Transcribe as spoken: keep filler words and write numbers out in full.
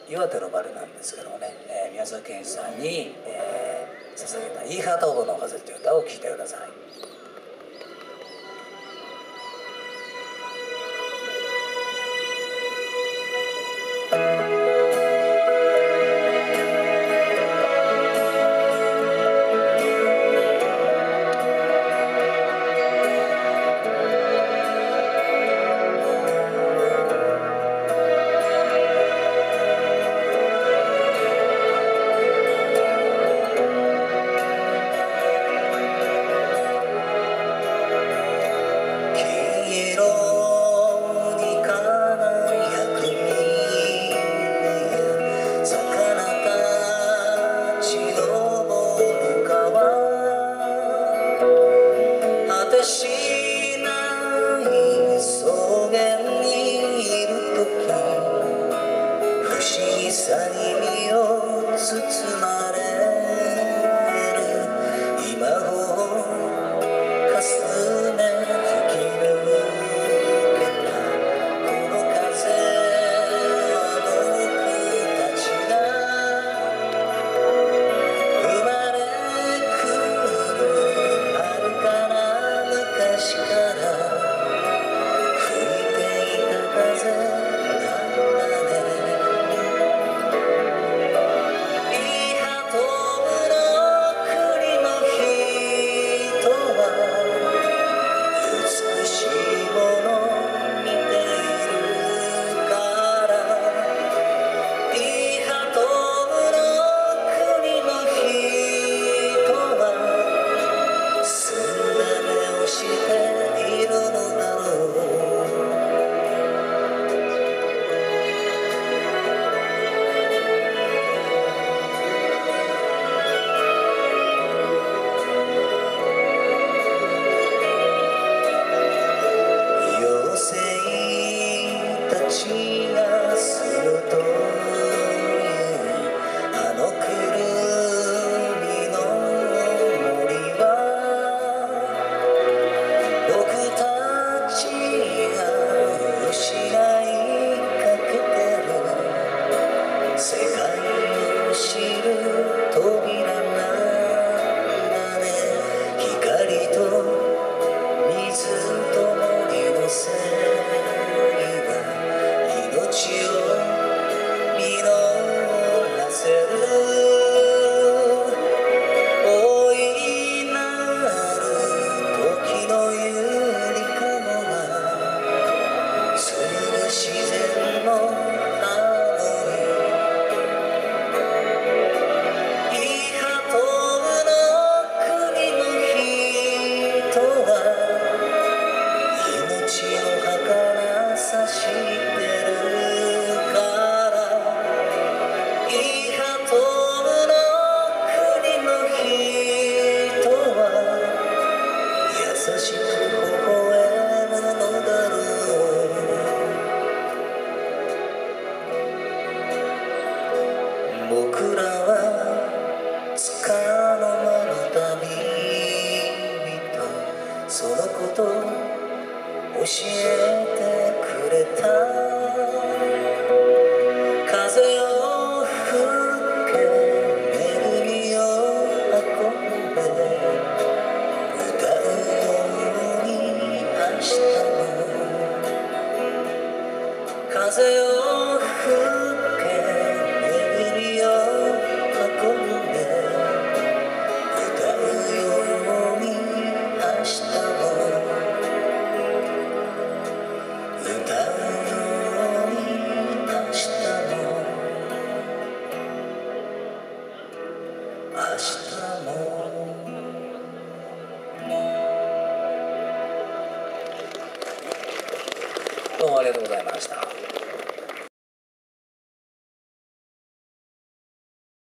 岩手のバレなんですけどもね、えー、宮沢賢治さんに、えー、捧げた「イーハトーブの風」という歌を聴いてください。 さに身を包まれる今をかすめ吹き抜けたこの風は僕たちが生まれくる遥かな昔から吹いていた風僕らはつかの間の旅人そのこと教えてくれた風を吹け恵みを運べ歌うように明日も風を吹けどうもありがとうございました。